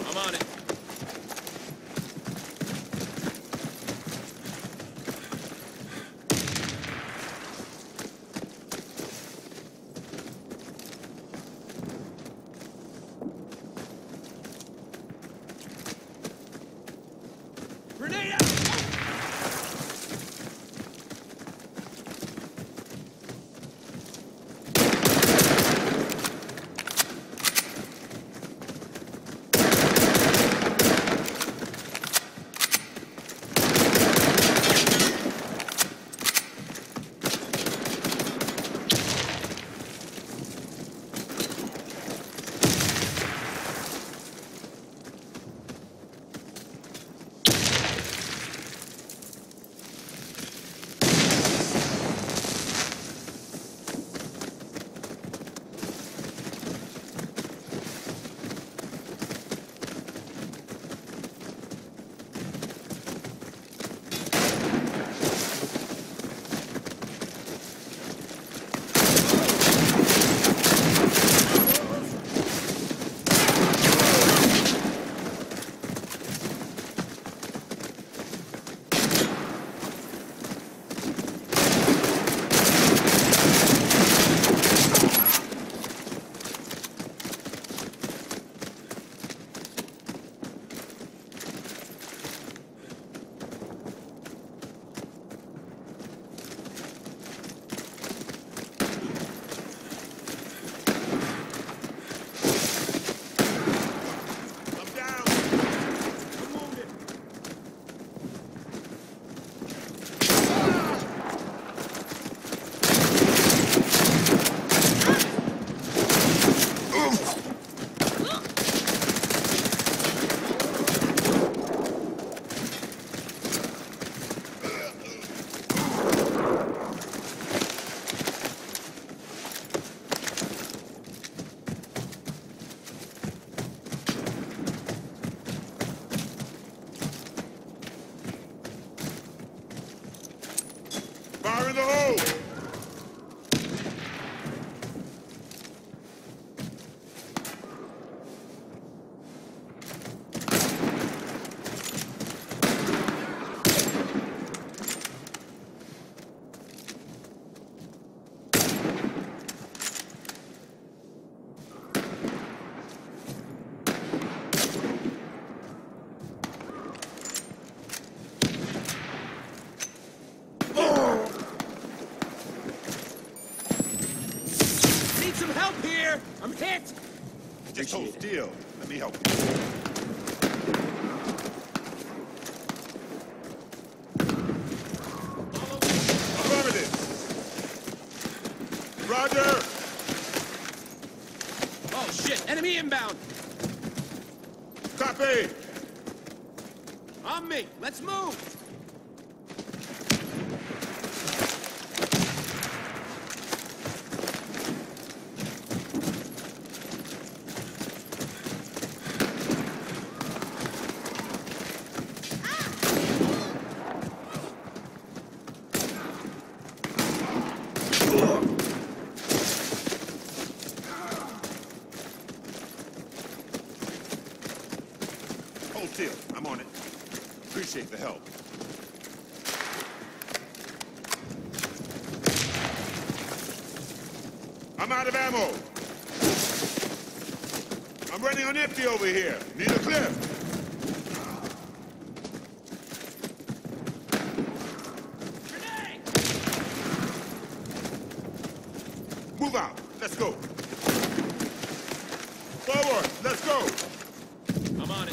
I'm on it. Grenade out! Fire in the hole! Some help here! I'm hit! Just hold still. Let me help you. Affirmative! Roger! Oh shit! Enemy inbound! Copy! On me! Let's move! Hold still. I'm on it. Appreciate the help. I'm out of ammo. I'm running on empty over here. Need a clip. Grenade! Move out. Let's go. Forward. Let's go. I'm on it.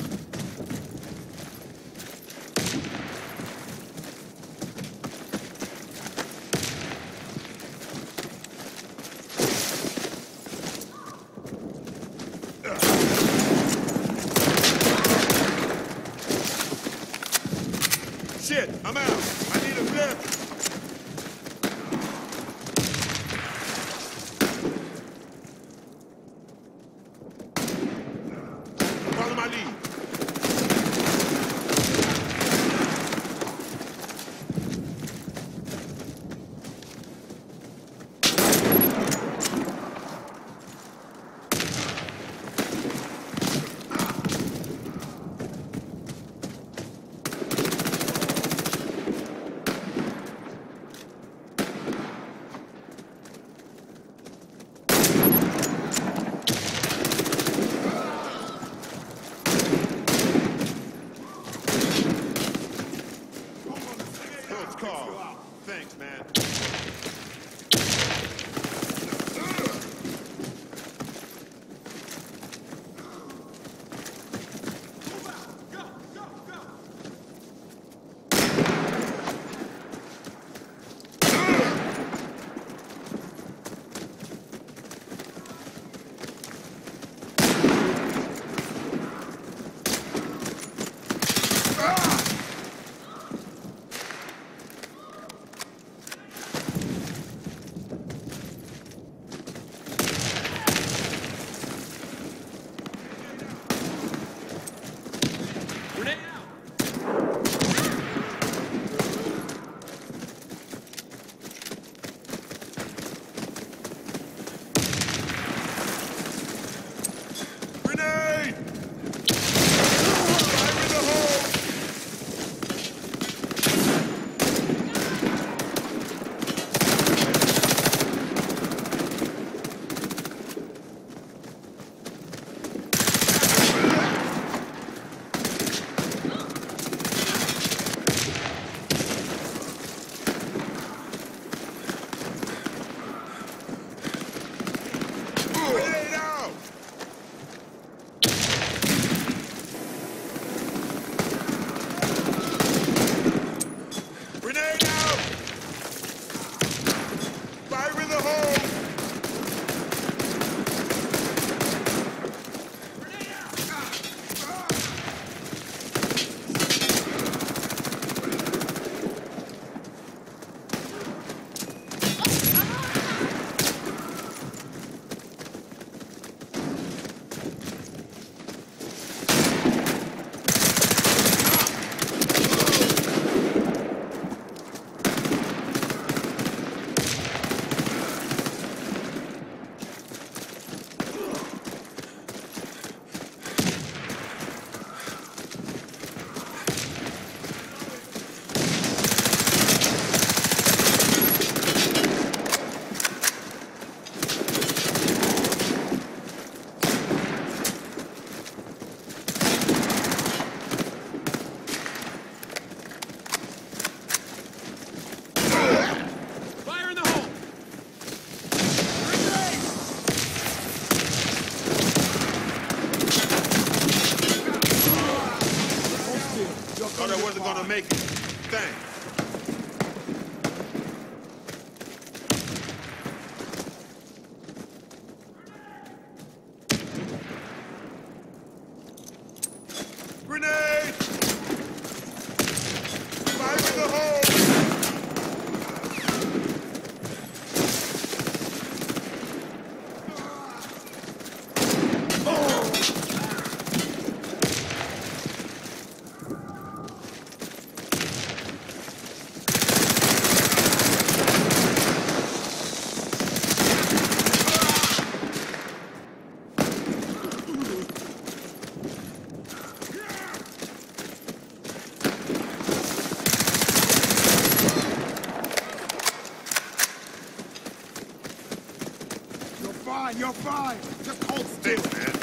Shit, I'm out. I need a clip. Thanks, man. Grenade out! Grenade! Fire in the hole! Grenade out! Grenade out! Fire in the hole! Grenade out! Fire in the hole! Thought I wasn't gonna make it. Thanks. Grenade! Fire in the hole! You're fine, you're fine. Just hold still. Thanks, man.